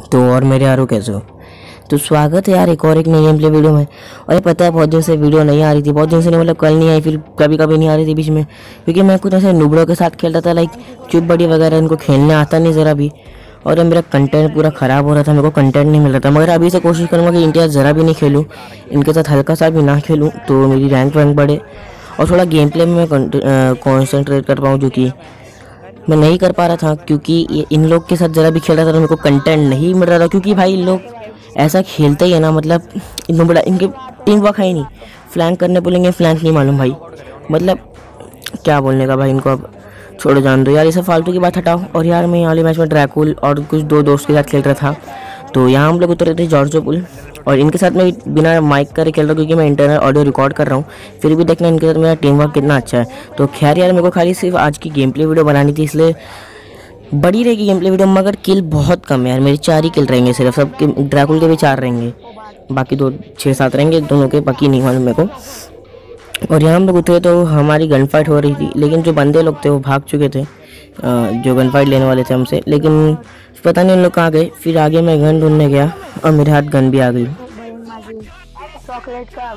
तो और मेरे यारों कैसे हो। तो स्वागत है यार एक और एक नई गेम प्ले वीडियो में। और ये पता है बहुत दिन से वीडियो नहीं आ रही थी, बहुत दिन से नहीं, मतलब कल नहीं आई, फिर कभी कभी नहीं आ रही थी बीच में, क्योंकि मैं कुछ ऐसे नुबड़ों के साथ खेलता था, लाइक चुप बड़ी वगैरह, इनको खेलने आता नहीं ज़रा भी। और मेरा कंटेंट पूरा ख़राब हो रहा था, मेरे को कंटेंट नहीं मिल रहा था। मगर अभी से कोशिश करूँगा कि इनके साथ ज़रा भी नहीं खेलूँ, इनके साथ हल्का सा भी ना खेलूँ, तो मेरी रैंक वैंक बढ़े और थोड़ा गेम प्ले में मैं कॉन्सेंट्रेट कर पाऊँ, जो कि मैं नहीं कर पा रहा था, क्योंकि इन लोग के साथ ज़रा भी खेल रहा था तो मेरे को कंटेंट नहीं मिल रहा था। क्योंकि भाई इन लोग ऐसा खेलते ही है ना, मतलब इनको बड़ा, इनके टीम वर्क है ही नहीं। फ्लैंक करने बोलेंगे, फ्लैंक नहीं मालूम भाई, मतलब क्या बोलने का भाई इनको। अब छोड़ो, जान दो यार, ये सब फालतू की बात हटाओ। और यार मैं यहाँ वाले मैच में ड्रैकुल और कुछ दो दोस्त के साथ खेल रहा था, तो यहाँ हम लोग उतरे थे जॉर्जो पुल, और इनके साथ मैं बिना माइक करे खेल रहा हूँ, क्योंकि मैं इंटरनल ऑडियो रिकॉर्ड कर रहा हूँ। फिर भी देखना इनके साथ मेरा टीम वर्क कितना अच्छा है। तो खैर यार, मेरे को खाली सिर्फ आज की गेम प्ले वीडियो बनानी थी, इसलिए बड़ी रहेगी गेम प्ले वीडियो, मगर किल बहुत कम है यार, मेरे 4 ही किल रहेंगे सिर्फ, सब ड्रैकुल के भी 4 रहेंगे, बाकी 2 6 7 रहेंगे, दोनों के बाकी नहीं मालूम मेरे को। और यहाँ हम लोग उतरे तो हमारी गन फाइट हो रही थी, लेकिन जो बंदे लोग थे वो भाग चुके थे, जो गन फाइट लेने वाले थे हमसे, लेकिन पता नहीं उन लोग कहाँ गए। फिर आगे मैं गन ढूंढने गया और मेरे हाथ गन भी आ गई। चॉकलेट का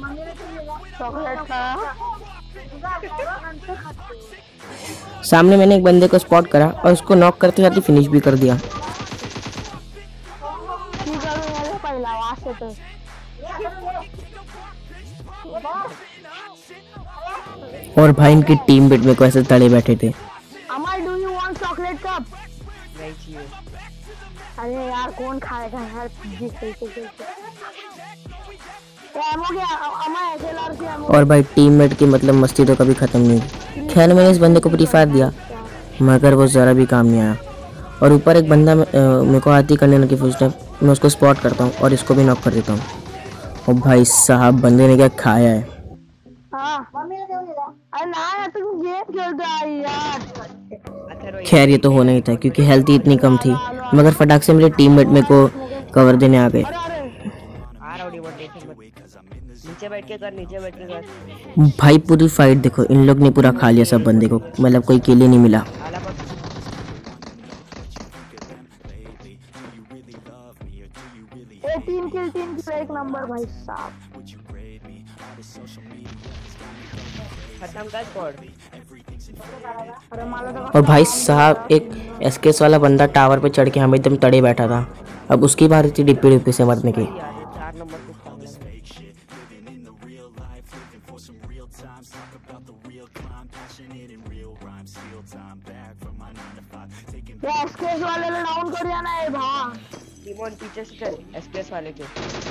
सामने मैंने एक बंदे को स्पॉट करा और उसको नॉक करते जाते फिनिश भी कर दिया। और भाई इनकी टीम बेट में को ऐसे तड़े बैठे थे। Amar, do you want chocolate cup? नहीं चाहिए। अरे यार कौन खाएगा यार, और भाई टीममेट की मतलब मस्ती तो कभी ख़त्म नहीं हुई। खैर मैंने इस बंदे को प्री फायर दिया, मगर वो ज़रा भी काम नहीं आया। और ऊपर एक बंदा मेरे को आती करने लगी फुटस्टेप, मैं उसको स्पॉट करता हूँ और इसको भी नॉक कर देता हूँ। और भाई साहब बंदे ने क्या खाया है। खैर ये तो होना ही था, क्योंकि हेल्थ ही इतनी कम थी, मगर फटाक से मेरे टीममेट मेरे को कवर देने आ गए। भाई पूरी फाइट देखो, इन लोग ने पूरा खा लिया सब बंदे को, मतलब कोई किल ही नहीं मिला। एक नंबर भाई साहब। और भाई साहब एक एसकेएस वाला बंदा टावर पे चढ़ के हमें एकदम तड़े बैठा था, अब उसकी बारी थी डिप्पी डिप्पी से मरने की। एसकेएस वाले को डाउन कर दिया ना है भाई। डिमोन पीछे से चल, एसकेएस वाले के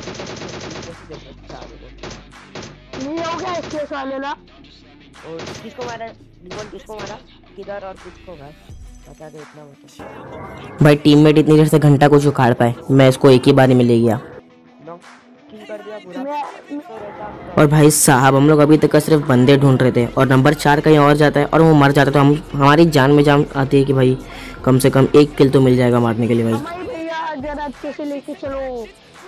नहीं हो गया एसकेएस वाले ला। और किसको मारा डिमोन, किसको मारा, किधर और किसको मारा बता दे, इतना बता। भाई टीममेट इतनी देर से घंटा को उखाड़ पाए, मैं इसको एक ही बार में ले गया। किल कर दिया पूरा। और भाई साहब हम लोग अभी तक सिर्फ बंदे ढूंढ रहे थे, और नंबर 4 कहीं और जाता है और वो मर जाता है, तो हम हमारी जान में जान आती है कि भाई कम से कम एक किल तो मिल जाएगा मारने के लिए। भाई भैया जरा अच्छे से लेके चलो।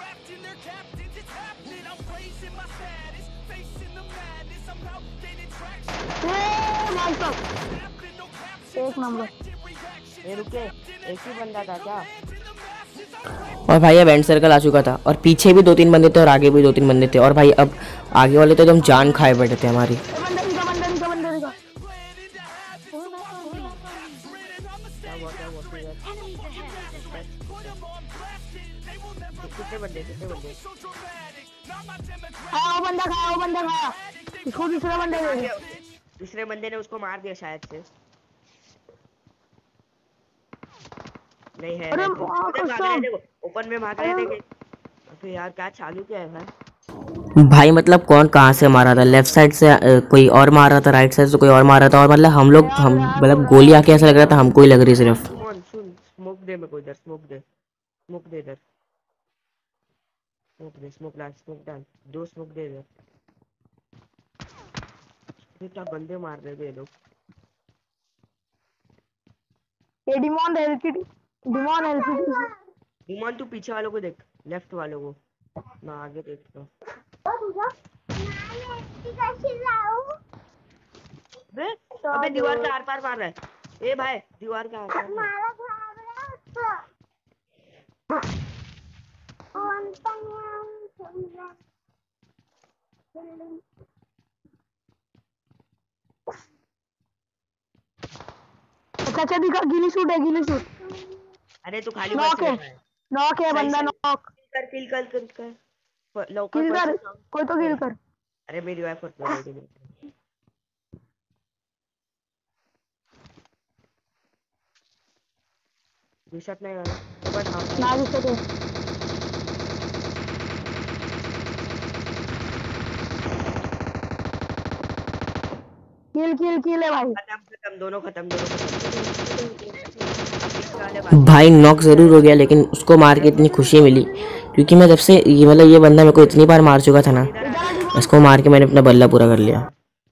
एक नंबर। ये रुके, एक ही बंदा था क्या? और भाई अब एंड सर्कल आ चुका था, और पीछे भी 2-3 बंदे थे और आगे भी 2-3 बंदे थे, और भाई अब आगे वाले तो एकदम जान खाए बैठे थे हमारी। दूसरे बंदे ने उसको मार दिया शायद से, नहीं है। देखो ओपन में भाग रहे थे। तो यार क्या चालू क्या है भाई? भाई मतलब कौन कहाँ से मारा था, लेफ्ट साइड से कोई और मार रहा था, राइट साइड से कोई और मार रहा था, और मतलब हम लोग मतलब गोली आके ऐसा लग रहा था हमको ही लग रही सिर्फ। सुन, स्मोक दे मेरे को इधर, स्मोक दे इधर, स्मोक डाल 2 स्मोक दे इधर। क्या बंदे मार रहे थे ये लोग। डिमोन तू पीछे वालों को देख, लेफ्ट वालों को, मैं आगे देखता हूँ। अबे दीवार के आर पार मार रहा है। ए भाई दीवार के आर पार। अच्छा दिखा, गिली शूट है, गिली शूट। अरे तू खाली नॉक है, नॉक है बंदा, नॉक। किल कर लवकर किल कर, कोई तो किल कर। अरे मेरी वाइफ होत नाही दिसत नाही मला बस ना दिसत आहे। किल है भाई। खत्म दोनों खत्म। भाई नॉक ज़रूर हो गया, लेकिन उसको मार के इतनी खुशी मिली क्योंकि मैं जब से ये मतलब ये बंदा मेरे को इतनी बार मार चुका था ना, इसको मार के मैंने अपना बल्ला पूरा कर लिया।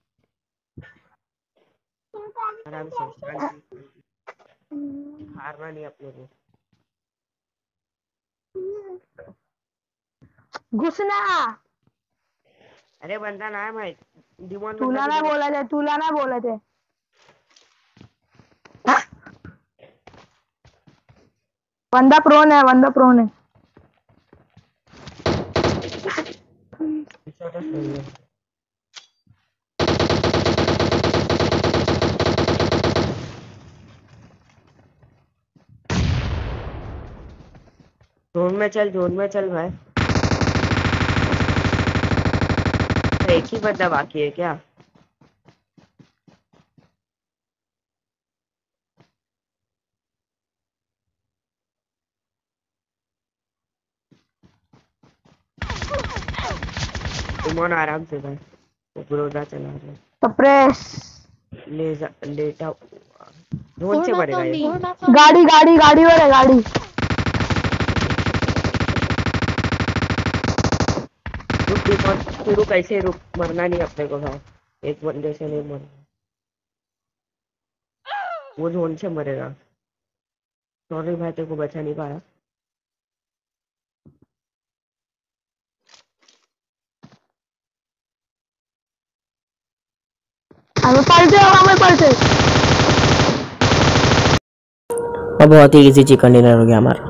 आराम से हारना नहीं अपने को। घुसना। अरे बंदा ना है भाई, डिमोन तुला ना बोला थे। बंदा प्रोन है। जोन में चल भाई। एक ही बंदा बाकी है क्या? तुम आराम से भाई, उपरोजा चला रहे सप्रेस लेटा जोन से मरेगा ये। गाड़ी और है गाड़ी। रुक ऐसे रुक, मरना नहीं अपने को भाई, एक बंदे से नहीं मरना, वो जोन से मरेगा। सॉरी भाई, तेरे को बचा नहीं पाया। हमें पलटे। और बहुत ही इजी चिकन डिनर हो गया हमारा।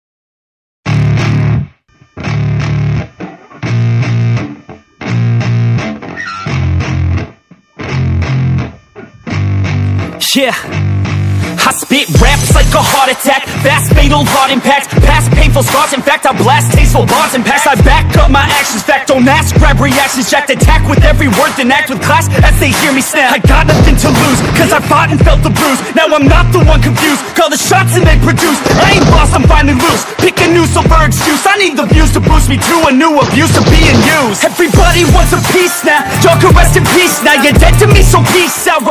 Yeah, I spit raps like a heart attack, fast fatal heart impact, past painful scars, in fact I blast tasteful bars and packs, I back up my actions, fact don't ask, grab reactions, jacked, attack with every word, then act with class as they hear me snap. I got nothing to lose, cause I fought and felt the bruise, now I'm not the one confused, call the shots and they produce, I ain't lost, I'm finally loose, pick a new silver excuse, I need the views to boost me to a new abuse of being used. Everybody wants a piece now, y'all can rest in peace now, you're dead to me so peace out,